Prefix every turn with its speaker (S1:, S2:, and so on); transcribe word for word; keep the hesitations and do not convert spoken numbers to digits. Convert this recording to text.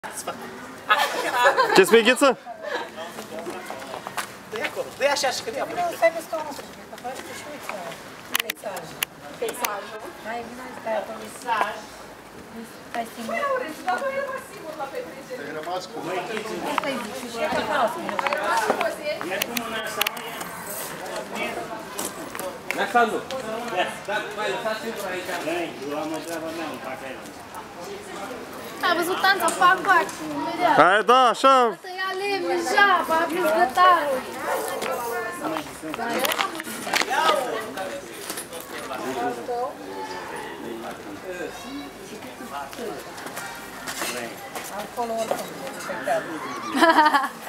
S1: Ce spui, Ghiță?
S2: Dă-i acolo, dă-i așa și că dă-i acolo.
S3: Nu, stai pe scaunul ăsta, că faci tu și uiți peisaj.
S4: Peisajul?
S3: Hai, vină, stai acolo.
S4: Peisaj.
S3: Stai singur.
S4: Păi, Aurențiu, dar nu e mai singur la petrecere.
S5: Te-ai rămas cu
S3: Asta e zici și e ca casă.
S6: Ia cu mâna asta, mă, ia.
S7: Alexandru, da, mai lăsați singur aici.
S6: Băi, eu am o treabă mea în papel.
S8: Ai văzut tanța, fac bac.
S1: Hai, da, așa.
S8: Tăia lemne, jaba, a prins gătarul.
S3: Acolo oricum, respectabil.